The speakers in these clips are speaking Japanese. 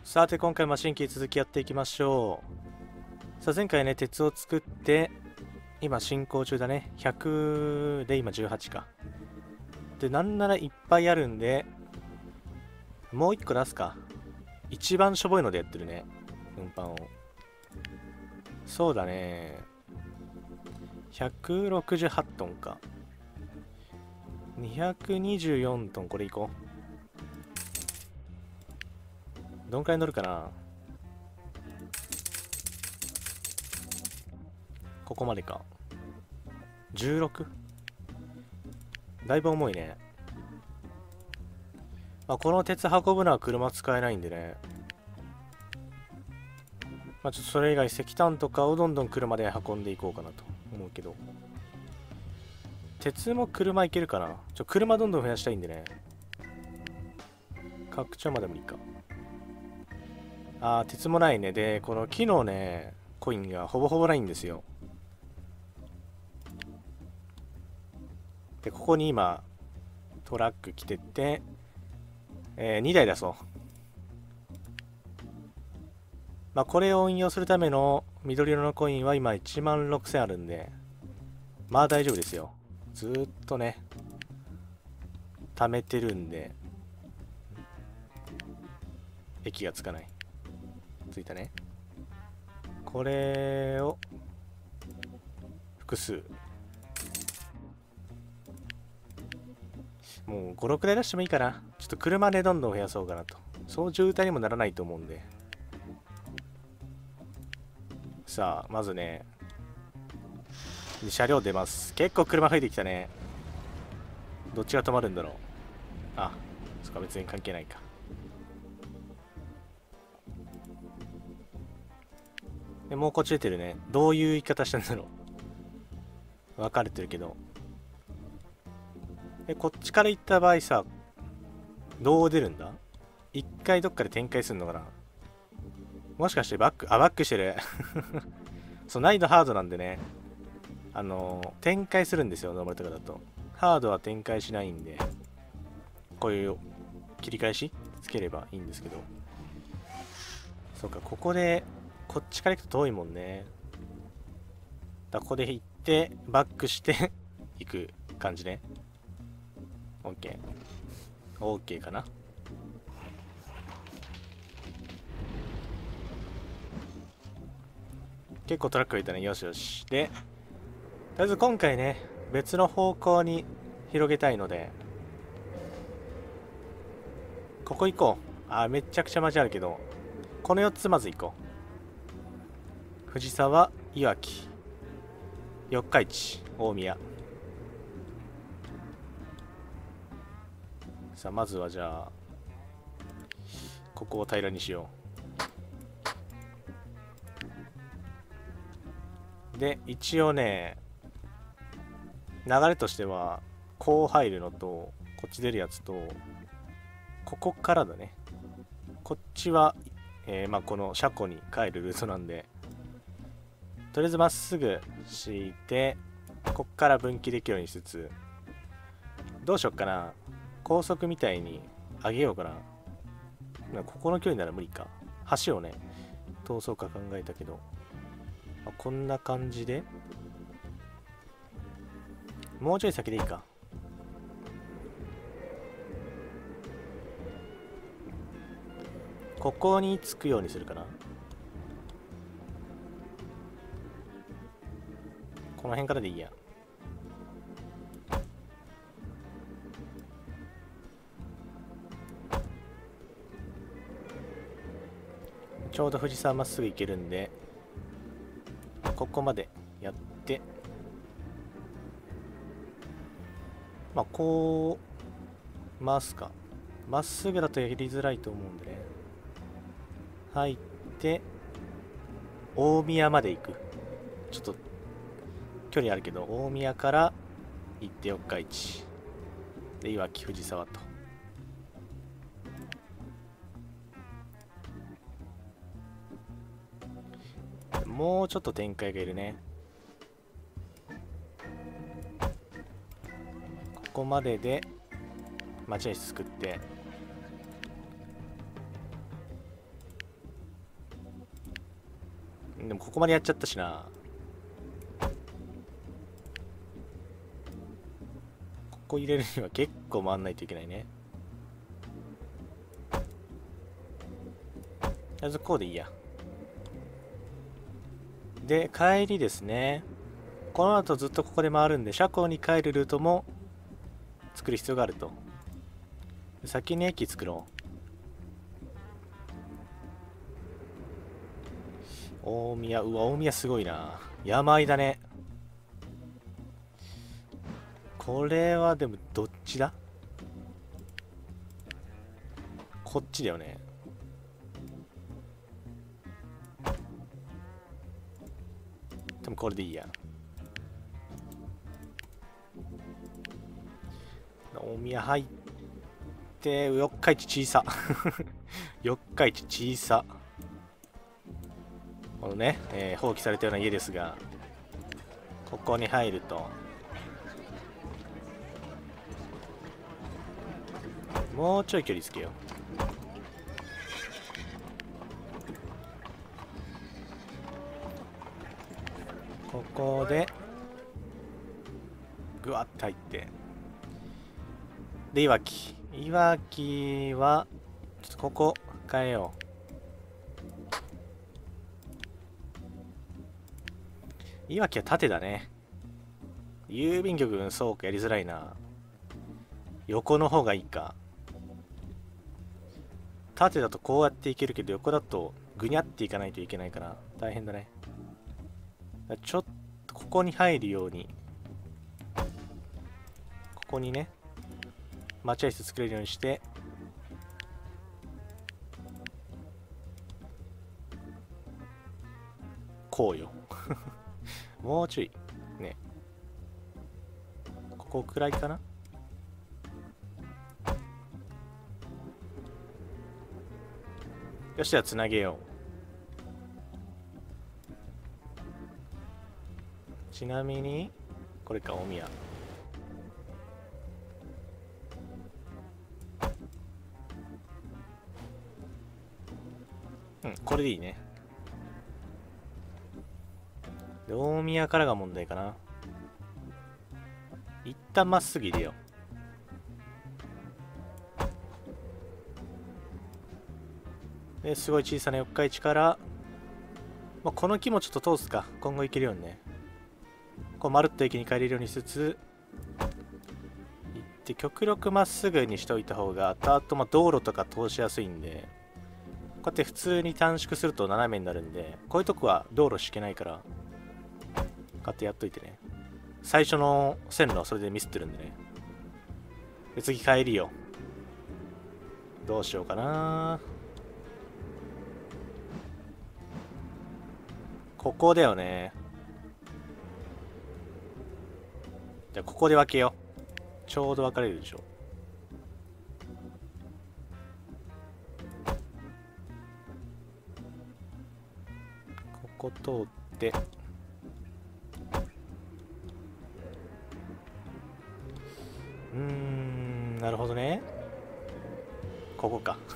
さて今回マシンキー続きやっていきましょう。さあ前回ね鉄を作って今進行中だね。100で今18か。でなんならいっぱいあるんでもう1個出すか。一番しょぼいのでやってるね、運搬を。そうだね、168トンか。224トン、これいこう。どんくらい乗るかな。ここまでか。 16？ だいぶ重いね。まあ、この鉄運ぶのは車使えないんでね。まあ、ちょっとそれ以外石炭とかをどんどん車で運んでいこうかなと思うけど。鉄も車いけるかな。車どんどん増やしたいんでね。拡張まで無理か。鉄もないね。で、この木のね、コインがほぼほぼないんですよ。で、ここに今、トラック来てて、2台出そう。まあ、これを運用するための緑色のコインは今16000あるんで、まあ大丈夫ですよ。ずーっとね、貯めてるんで、駅がつかない。ついたね。これを、複数。もう5、6台出してもいいかな。ちょっと車でどんどん増やそうかなと。そう渋滞にもならないと思うんで。さあ、まずね、車両出ます。結構車増えてきたね。どっちが止まるんだろう。そっか、別に関係ないか。でもうこっち出てるね。どういう言い方したんだろう。分かれてるけど。こっちから行った場合さ、どう出るんだ？一回どっかで展開するのかな。もしかしてバックしてる。そう、難易度ハードなんでね。展開するんですよ、ノーマルとかだと。ハードは展開しないんで、こういう切り返しつければいいんですけど。そうか、ここで、こっちから行くと遠いもんね。ここで行って、バックして行く感じね。OK。OK かな。結構トラックがいたね。よしよし。で、とりあえず今回ね、別の方向に広げたいので、ここ行こう。めちゃくちゃ街あるけど、この4つまず行こう。藤沢、いわき、四日市、大宮。さあ、まずはじゃあ、ここを平らにしよう。で、一応ね、流れとしては、こう入るのと、こっち出るやつと、ここからだね。こっちは、まあこの車庫に帰るルートなんで、とりあえずまっすぐ敷いて、こっから分岐できるようにしつつ、どうしよっかな。高速みたいに上げようかな。ここの距離なら無理か。橋をね、通そうか考えたけど、こんな感じで、もうちょい先でいいか。ここに着くようにするかな。この辺からでいいや。ちょうど富士山まっすぐ行けるんで、ここまでやって、まあこう回すか。まっすぐだとやりづらいと思うんでね。入って大宮まで行く。ちょっと距離あるけど、大宮から行って四日市で、いわき、藤沢と。もうちょっと展開がいるね。ここまでで待合室作って、 でもここまでやっちゃったしな。ここ入れるには結構回んないといけないね。まずこうでいいや。で、帰りですね。この後ずっとここで回るんで、車庫に帰るルートも作る必要があると。先に駅作ろう。大宮、うわ、大宮すごいな。山あいだね。これはでもどっちだ？こっちだよね。多分これでいいや。大宮入って、四日市小さ。四日市小さ。このね、放棄されたような家ですが、ここに入ると、もうちょい距離つけよう。ここで、ぐわっと入って。で、いわき。いわきは、ちょっとここ変えよう。いわきは縦だね。郵便局、そうか、やりづらいな。横の方がいいか。縦だとこうやっていけるけど、横だとぐにゃっていかないといけないから、大変だね。ちょっとここに入るように、ここにね、待合室作れるようにして、こうよ。もうちょい。ね。ここくらいかな。よし、じゃあつなげよう。ちなみに、これか、大宮。うん、これでいいね。で、大宮からが問題かな。一旦まっすぐ入れよう。で、すごい小さな四日市から、まあ、この木もちょっと通すか。今後行けるようにね。こう、まるっと駅に帰れるようにしつつ、行って極力まっすぐにしといた方が、あと、まあ、道路とか通しやすいんで、こうやって普通に短縮すると斜めになるんで、こういうとこは道路敷けないから、こうやってやっといてね。最初の線路はそれでミスってるんでね。で、次帰りよ。どうしようかな。ここだよね。じゃあここで分けよう。ちょうど分かれるでしょ。ここ通って、なるほどね。ここか。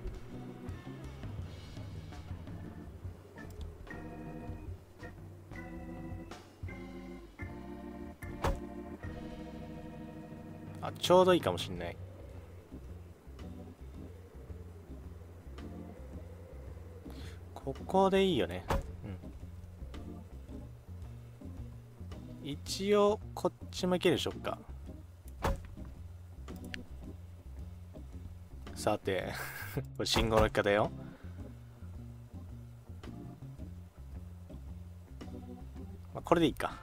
あ、ちょうどいいかもしんない。ここでいいよね。うん。一応、こっちも行けるでしょうか。さて、これ信号の置き方よ。まあ、これでいいか。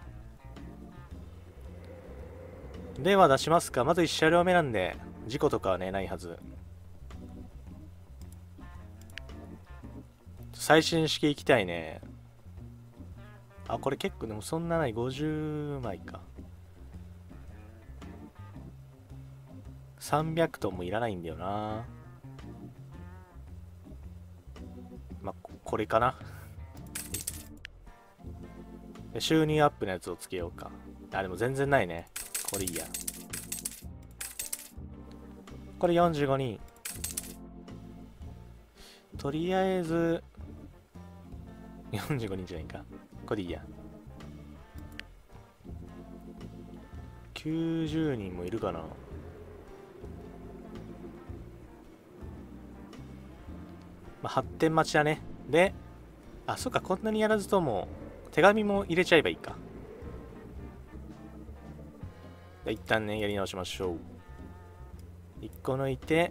では出しますか。まず1車両目なんで、事故とかはね、ないはず。最新式行きたいね。あ、これ結構でもそんなない。50枚か。300トンもいらないんだよな。まあ、これかな。収入アップのやつをつけようか。あ、でも全然ないね。これいいや。これ45人。とりあえず、 45人じゃないか。これでいいや。90人もいるかな。まあ、発展待ちだね。で、あ、そっか、こんなにやらずとも、手紙も入れちゃえばいいか。一旦ね、やり直しましょう。1個抜いて、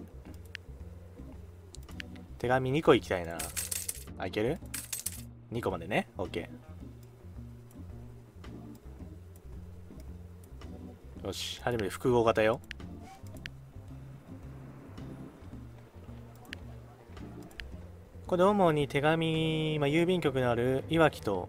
手紙2個いきたいな。あ、いける？ 2 個までね。OK。よし、初めて複合型よ。これで主に手紙、まあ、郵便局のあるいわきと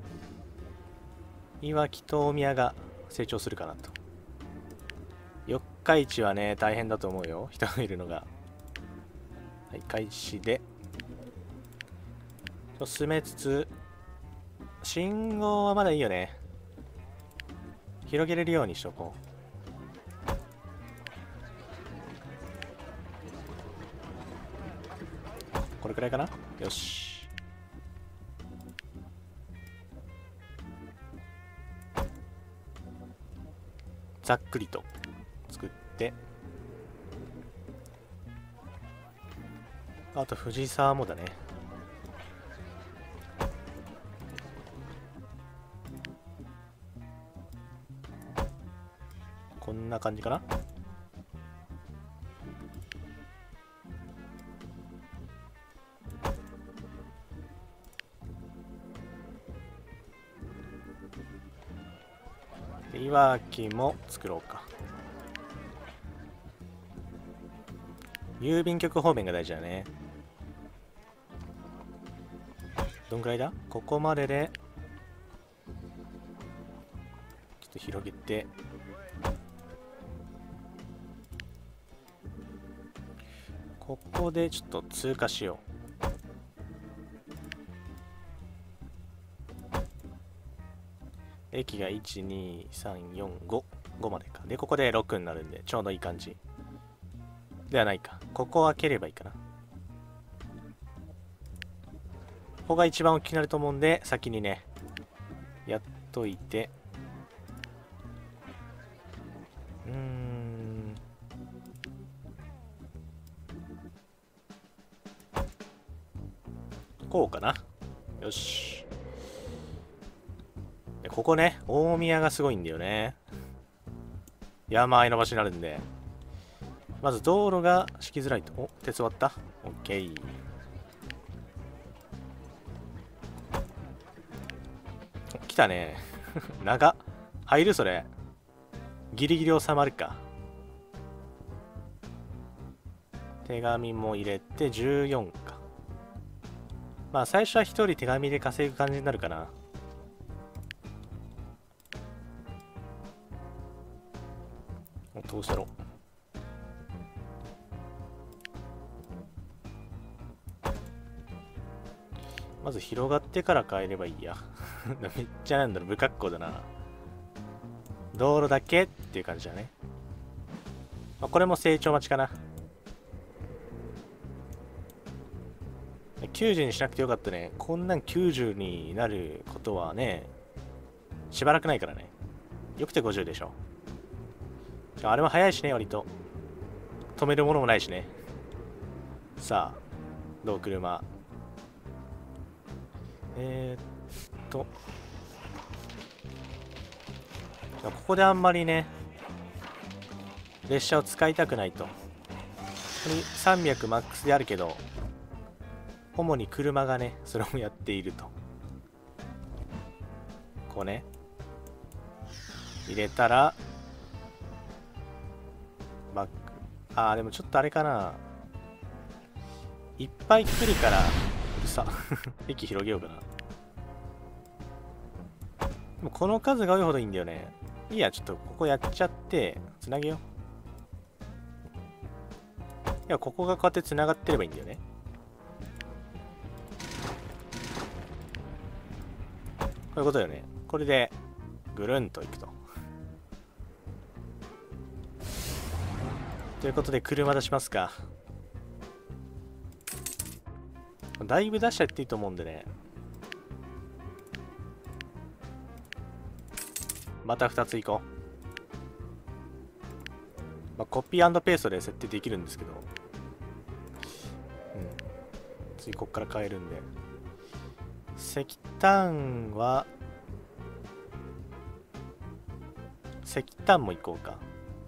大宮が成長するかなと。四日市はね、大変だと思うよ。人がいるのが。はい、開始で。進めつつ、信号はまだいいよね。広げれるようにしとこう。これくらいかな。よし。ざっくりと作って、あと藤沢もだね。こんな感じかな。いわきも作ろうか。郵便局方面が大事だね。どんくらいだ？ここまででちょっと広げて、ここでちょっと通過しよう。駅が1、2、3、4、5。5までか。で、ここで6になるんで、ちょうどいい感じ。ではないか。ここを開ければいいかな。ここが一番大きくなると思うんで、先にね、やっといて。こうかな。よし。ここね、大宮がすごいんだよね。山あいの場所になるんで。まず道路が敷きづらいと。お、鉄終わった？オッケー。来たね。長っ。入るそれ。ギリギリ収まるか。手紙も入れて14か。まあ最初は一人手紙で稼ぐ感じになるかな。どうしたろ。まず広がってから変えればいいや。めっちゃなんだろう、不格好だな。道路だけっていう感じだね。まあ、これも成長待ちかな。90にしなくてよかったね。こんなん90になることはね、しばらくないからね。よくて50でしょ。あれも早いしね、割と。止めるものもないしね。さあ、どう車。ここであんまりね、列車を使いたくないと。ここに300マックスであるけど、主に車がね、それをやっていると。こうね、入れたら、バック。あー、でもちょっとあれかな。いっぱい来るから、うるさ。駅広げようかな。でもこの数が多いほどいいんだよね。いいや、ちょっとここやっちゃって、つなげよう。いや、ここがこうやってつながってればいいんだよね。こういうことよね。これで、ぐるんといくと。ということで、車出しますか。だいぶ出しちゃっていいと思うんでね。 また2ついこう。まあ、コピー&ペーストで設定できるんですけど、次こっから変えるんで。石炭は石炭もいこうか。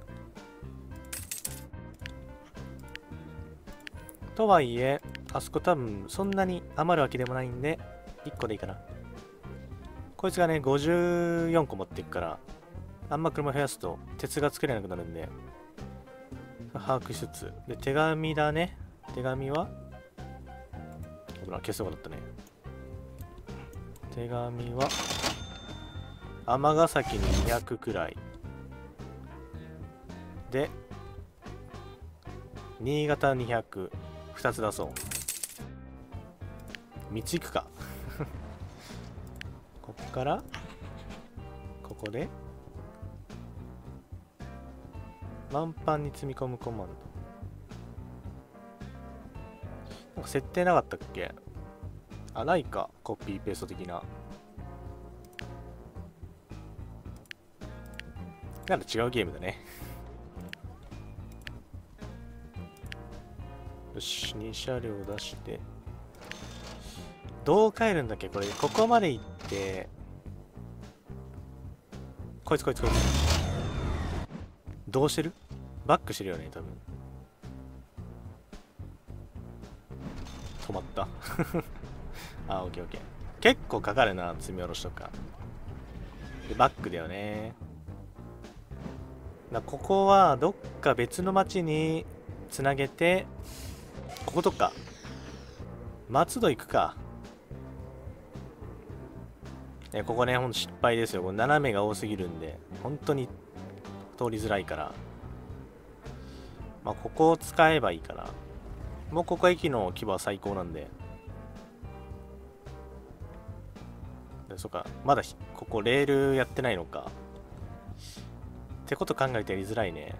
とはいえあそこ多分そんなに余るわけでもないんで1個でいいかな。こいつがね54個持っていくから、あんま車増やすと鉄が作れなくなるんで把握しつつ。で手紙だね。手紙は消そうだったね。手紙は尼崎に200くらいで、新潟200、2つ出そう。3ついくかこっからここで満帆に積み込むコマンド。なんか設定なかったっけ？あ、ないか。コピーペースト的な。なんか違うゲームだねよし、2車両出して。どう帰るんだっけこれ。ここまで行って、こいつ。どうしてる？バックしてるよね、多分。止まった。あ、オッケーオッケー。結構かかるな、積み下ろしとか。で、バックだよね。ここはどっか別の町につなげて、こことか松戸行くか。ここね、ほんと失敗ですよ。これ斜めが多すぎるんで本当に通りづらいから、まあここを使えばいいかな。もうここ駅の規模は最高なんで。そっか、まだここレールやってないのかってこと考えてやりづらいね。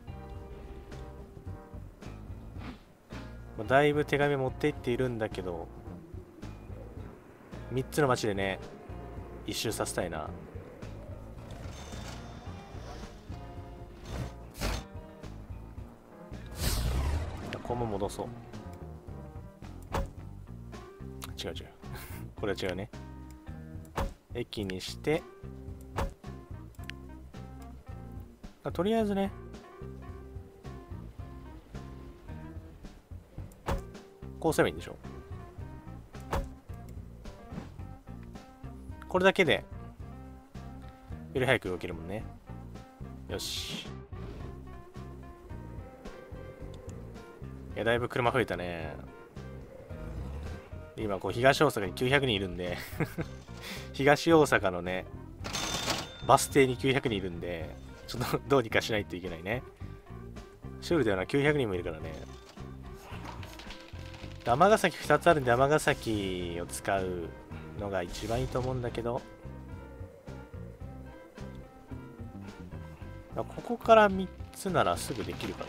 だいぶ手紙持っていっているんだけど、3つの町でね一周させたいな。ここも戻そう。違うこれは違うね。駅にしてとりあえずね、こうすればいいんでしょ。これだけでより早く動けるもんね。よし。いや、だいぶ車増えたね。今こう東大阪に900人いるんで東大阪のねバス停に900人いるんで、ちょっとどうにかしないといけないね。シュールではな900人もいるからね。尼崎2つあるんで尼崎を使うのが一番いいと思うんだけど、ここから3つならすぐできるかな。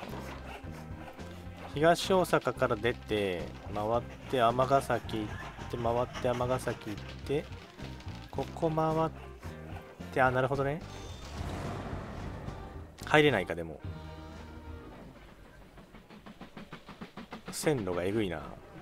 東大阪から出て回って尼崎行って回って尼崎行ってここ回って、あ、なるほどね。入れないか。でも線路がえぐいな。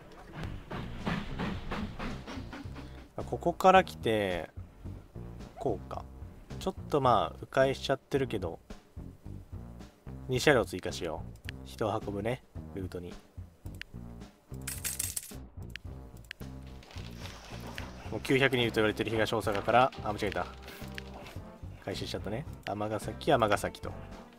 ここから来てこうか。ちょっとまあ迂回しちゃってるけど2車両追加しよう。人を運ぶねルートに。もう900人いると言われてる東大阪から、あ、間違えた、回収しちゃったね。尼崎と。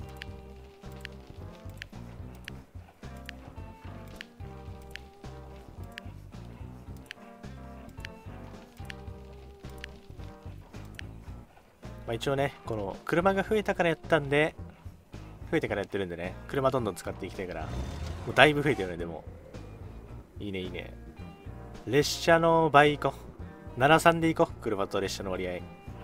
まあ一応ね、この車が増えたからやったんで、増えてからやってるんでね、車どんどん使っていきたいから。もうだいぶ増えてるね。でもいいねいいね。列車の倍行こう。73で行こう。車と列車の割合。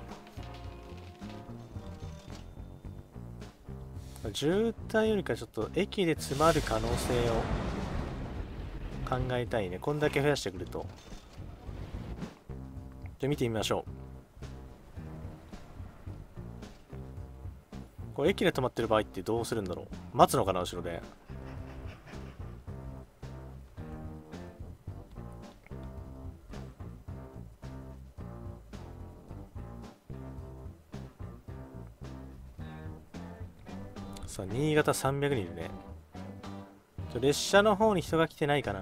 渋滞よりかちょっと駅で詰まる可能性を考えたいね。こんだけ増やしてくると。じゃあ見てみましょう。 これ駅で止まってる場合ってどうするんだろう。待つのかな後ろで。さあ、新潟300人いるね。列車の方に人が来てないかな。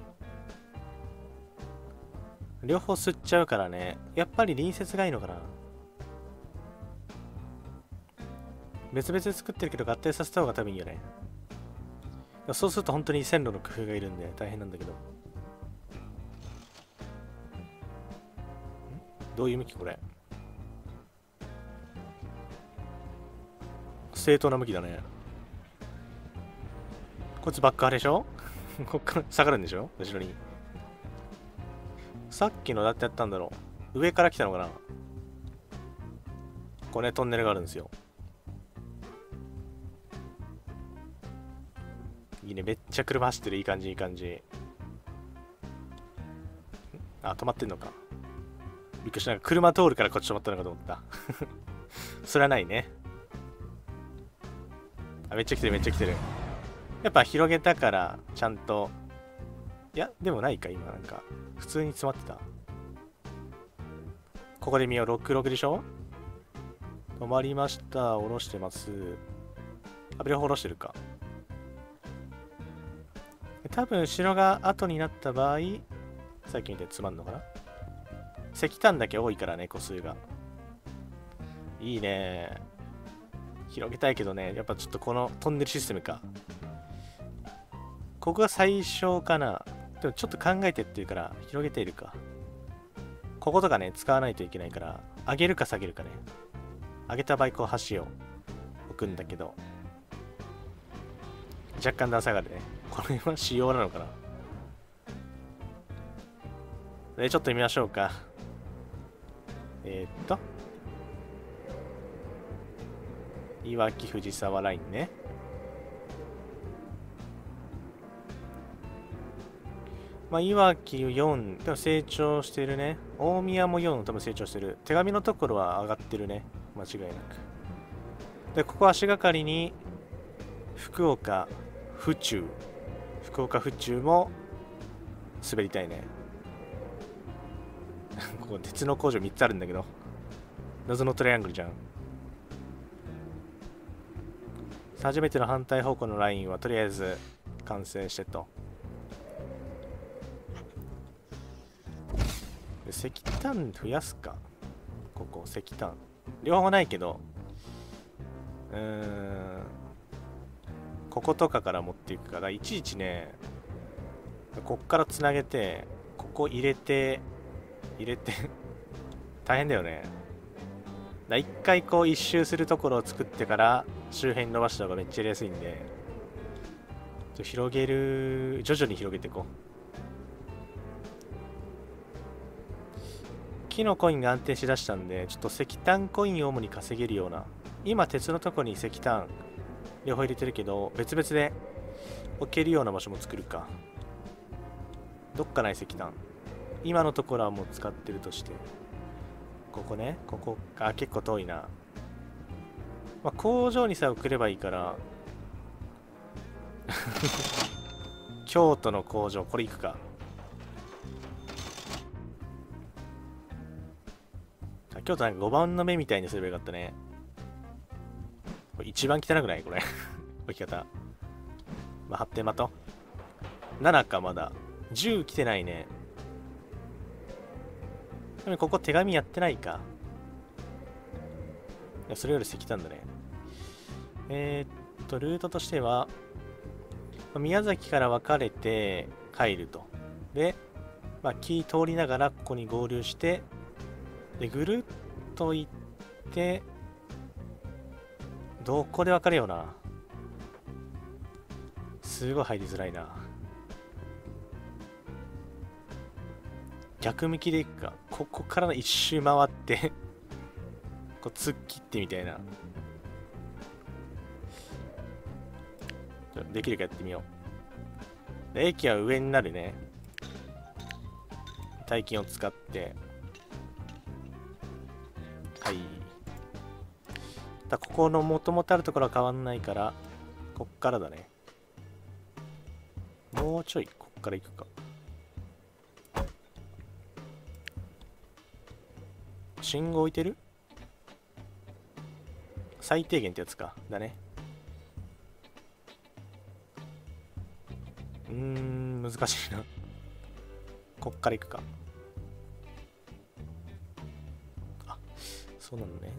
両方吸っちゃうからね。やっぱり隣接がいいのかな。別々で作ってるけど合体させた方が多分いいよね。そうすると本当に線路の工夫がいるんで大変なんだけど。どういう向きこれ。正当な向きだね。こいつバック派でしょこっから下がるんでしょ後ろに。さっきのだってやったんだろう。上から来たのかな。これね、トンネルがあるんですよ。いいね、めっちゃ車走ってる。いい感じ、いい感じ。あ、止まってんのか。びっくりした。なんか車通るからこっち止まったのかと思った。それはないね。あ、めっちゃ来てる、めっちゃ来てる。やっぱ広げたから、ちゃんと。いや、でもないか、今なんか。普通に詰まってた。ここで見よう、66でしょ。止まりました。下ろしてます。あ、両方下ろしてるか。多分後ろが後になった場合、さっき見てつまんのかな。石炭だけ多いからね、個数が。いいね。広げたいけどね、やっぱちょっとこのトンネルシステムか。ここが最小かな。でもちょっと考えてっていうから、広げているか。こことかね、使わないといけないから、上げるか下げるかね。上げた場合、こう橋を置くんだけど、若干段差があるね。これは仕様なのかな。で、ちょっと見ましょうか。いわき藤沢ラインね。まあ、いわき4、でも成長してるね。大宮も4、多分成長してる。手紙のところは上がってるね。間違いなく。で、ここ足がかりに、福岡、府中。福岡府中も滑りたいね。ここ鉄の工場3つあるんだけど。謎のトライアングルじゃん。初めての反対方向のラインはとりあえず完成してと。石炭増やすか。ここ石炭両方ないけど、こことかから持っていくから、いちいちね、こっからつなげてここ入れて大変だよね。一回こう一周するところを作ってから周辺に伸ばした方がめっちゃやりやすいんで、広げる、徐々に広げていこう。木のコインが安定しだしたんで、ちょっと石炭コインを主に稼げるような。今鉄のとこに石炭両方入れてるけど、別々で置けるような場所も作るか。どっかない石炭。今のところはもう使ってるとして。ここね、ここ、あ、結構遠いな。まあ、工場にさえ送ればいいから。京都の工場、これ行くか。京都なんか5番の目みたいにすればよかったね。これ一番汚くないこれ。置き方。まあ、発展的。7かまだ。10来てないね。でもここ手紙やってないか。いや、それより石炭だね。ルートとしては、宮崎から分かれて帰ると。で、まあ、木通りながらここに合流して、で、ぐるっと行って、どこで分かれような。すごい入りづらいな。逆向きで行くか。ここからの一周回ってこう突っ切ってみたいな。できるかやってみよう。で、駅は上になるね。大金を使って。はい。 だここの元々あるところは変わんないから、こっからだね。もうちょいこっから行くか。信号置いてる？最低限ってやつか。だね。難しいな。こっから行くか。あ、そうなのね。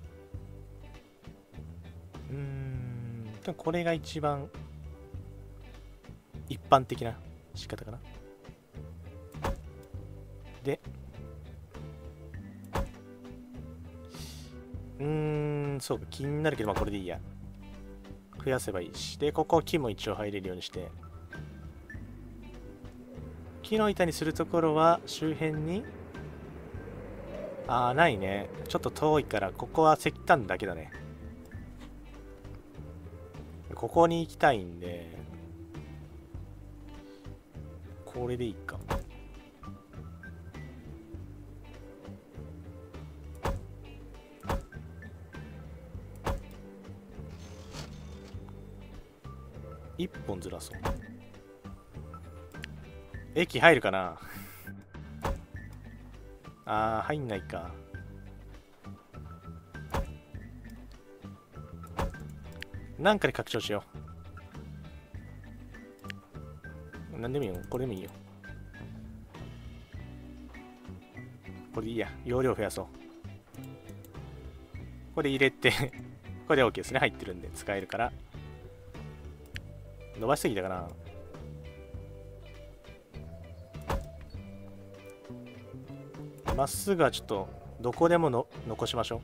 これが一番一般的な仕方かな。で、そうか、気になるけど、まあこれでいいや。増やせばいいし。で、ここ木も一応入れるようにして。木の板にするところは周辺に、ないね。ちょっと遠いから、ここは石炭だけだね。ここに行きたいんで、これでいいか。一本ずらそう。駅入るかな。入んないか。なんかで拡張しよう。なんでもいいよ。これでもいいよ。これでいいや。容量増やそう。これ入れてこれで OK ですね。入ってるんで使えるから。伸ばしすぎたかな。まっすぐはちょっとどこでも残しましょ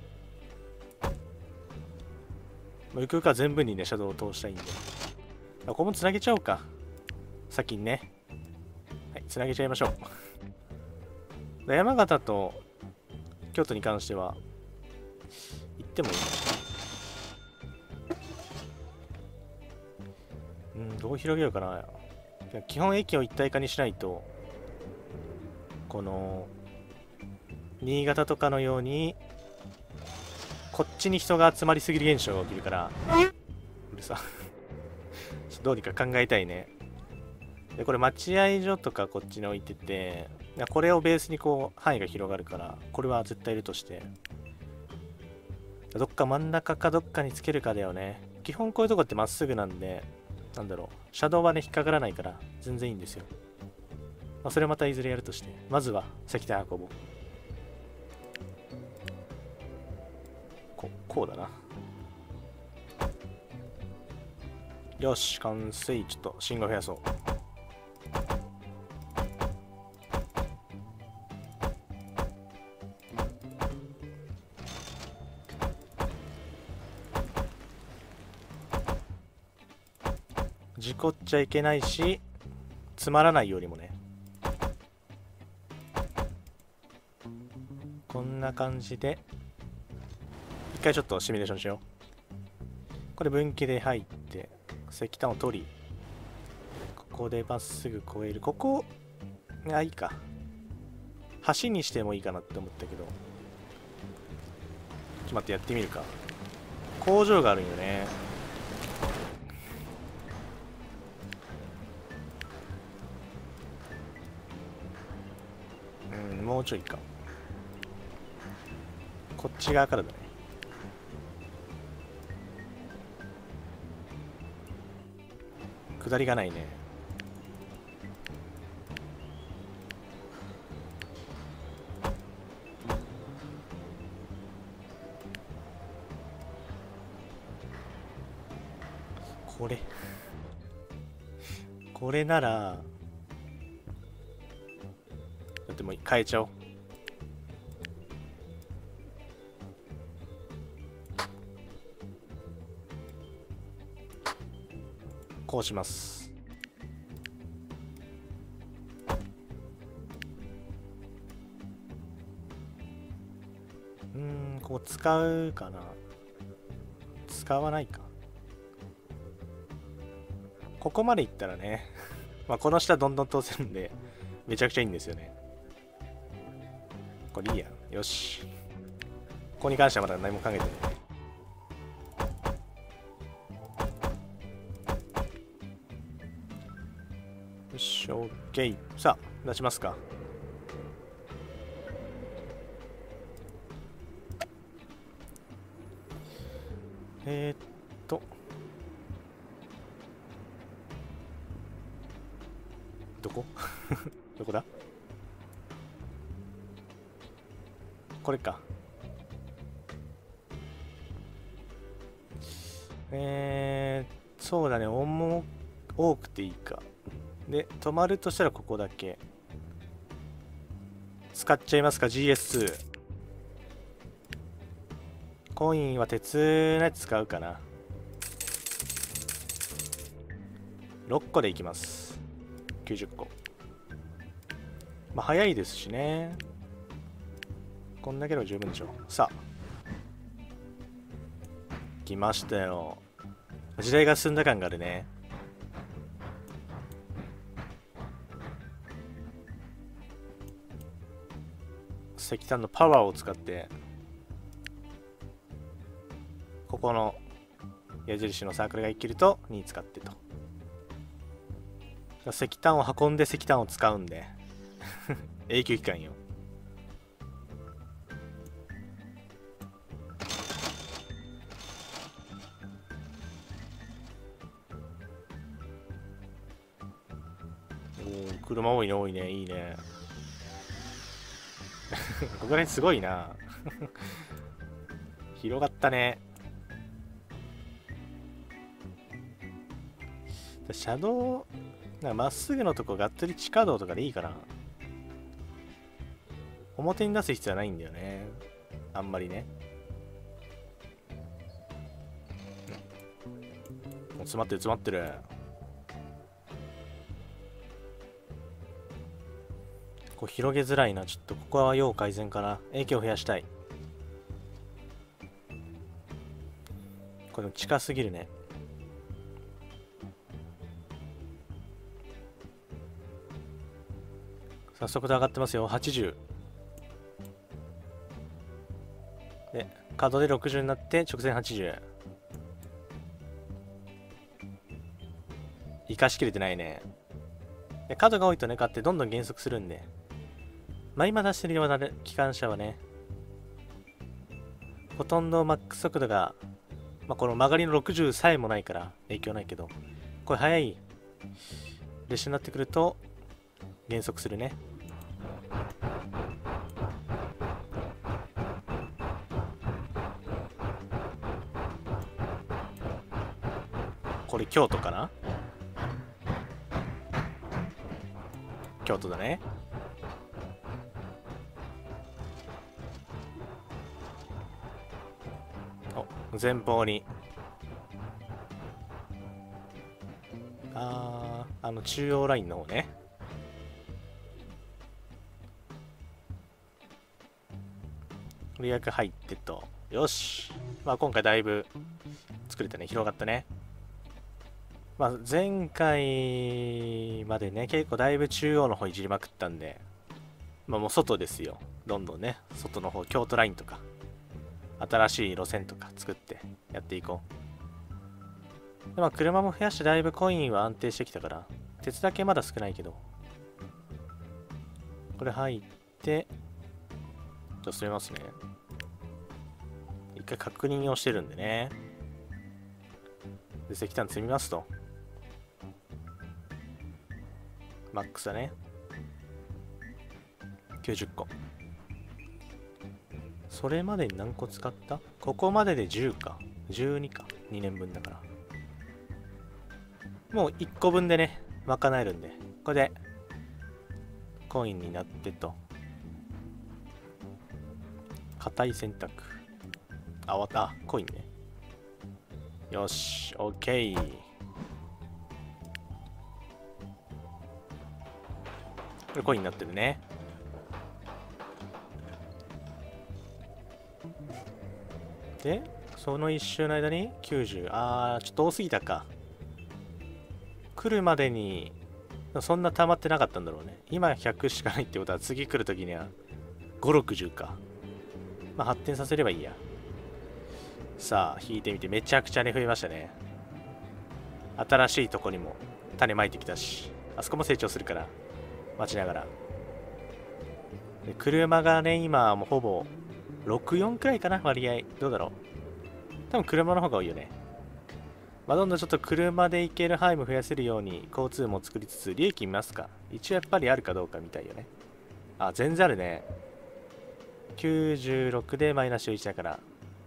う。ゆくゆくは全部にね、シャドウを通したいんで。ここもつなげちゃおうか。先にね。はい、つなげちゃいましょう。山形と京都に関しては、行ってもいいかな。どう広げようかな。基本駅を一体化にしないと、この、新潟とかのように、こっちに人が集まりすぎる現象が起きるから、うるさ。どうにか考えたいね。で、これ待合所とかこっちに置いてて、これをベースにこう、範囲が広がるから、これは絶対いるとして、どっか真ん中かどっかにつけるかだよね。基本こういうとこってまっすぐなんで、なんだろう、シャドウはね、引っかからないから、全然いいんですよ。それまたいずれやるとして、まずは石炭運ぼう。こうだな。よし、完成。ちょっと信号増やそう。事故っちゃいけないし、つまらないよりもね。こんな感じで、一回ちょっとシミュレーションしよう。これ分岐で入って、石炭を取り、ここでまっすぐ越える。ここ、いいか。橋にしてもいいかなって思ったけど、ちょっと待ってやってみるか。工場があるんよね。もうちょいか。こっち側からだね。下りがないね。これなら、だってもう変えちゃおう。こうします。ここ使うかな。使わないか。ここまでいったらねまあこの下どんどん通せるんでめちゃくちゃいいんですよね。これいいや。よし。ここに関してはまだ何も考えてない。 し、OK。さあ、出しますか。どこどこだこれか。そうだね、多くていいか。で、止まるとしたらここだけ。使っちゃいますか、GS2。コインは鉄のやつ使うかな。6個でいきます。90個。まあ、早いですしね。こんだけでも十分でしょ。さあ。来ましたよ。時代が進んだ感があるね。石炭のパワーを使ってここの矢印のサークルが生きると2使ってと。石炭を運んで石炭を使うんで永久期間よ。おお、車多いね多いね、いいねここら辺すごいな広がったね。車道なんかまっすぐのとこがっつり地下道とかでいいかな。表に出す必要はないんだよね、あんまりね。詰まってる詰まってる。こう広げづらいな。ちょっとここは要改善かな。影響を増やしたい。これ近すぎるね。早速で上がってますよ。80で角で60になって直線80。生かしきれてないね。で角が多いとね、買ってどんどん減速するんで、まあ今出してるような機関車はね、ほとんどマックス速度が、まあ、この曲がりの60さえもないから影響ないけど、これ速い列車になってくると減速するね。これ京都かな。京都だね。お、前方に中央ラインの方ね。予約入ってと。よし。まあ今回だいぶ作れたね。広がったね。まあ前回までね、結構だいぶ中央の方いじりまくったんで、まあもう外ですよ。どんどんね、外の方、京都ラインとか、新しい路線とか作ってやっていこう。でまあ車も増やしてだいぶコインは安定してきたから、鉄だけまだ少ないけど、これ入って、じゃあ進めますね。一回確認をしてるんでね。で、石炭積みますと。マックスだね。90個。それまでに何個使った？ここまでで10か。12か。2年分だから。もう1個分でね、賄えるんで。これで、コインになってと。硬い選択。あ、終わった。コインね。よし、OK。これコインになってるね。で、その一周の間に90。あー、ちょっと多すぎたか。来るまでに、そんな溜まってなかったんだろうね。今100しかないってことは、次来るときには5、60か。まあ発展させればいいや。さあ、引いてみてめちゃくちゃね、増えましたね。新しいとこにも種まいてきたし。 あそこも成長するから、待ちながら。で車がね、今もうほぼ64くらいかな、割合。どうだろう。多分車の方が多いよね。まあ、どんどんちょっと車で行ける範囲も増やせるように交通も作りつつ、利益見ますか。一応やっぱりあるかどうかみたいよね。あ、全然あるね。96でマイナス11だから、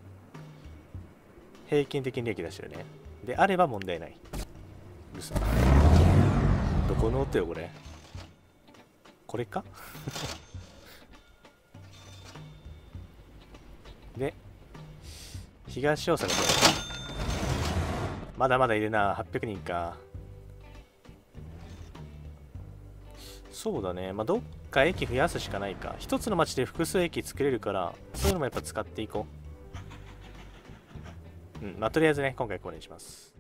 平均的に利益出してるね。であれば問題ない。うるさ。どこの音よ、これ。これかで、東大阪で、まだまだいるな、800人か。そうだね、まあ、どっか駅増やすしかないか。一つの町で複数駅作れるから、そういうのもやっぱ使っていこう。うん、まあ、とりあえずね、今回これにします。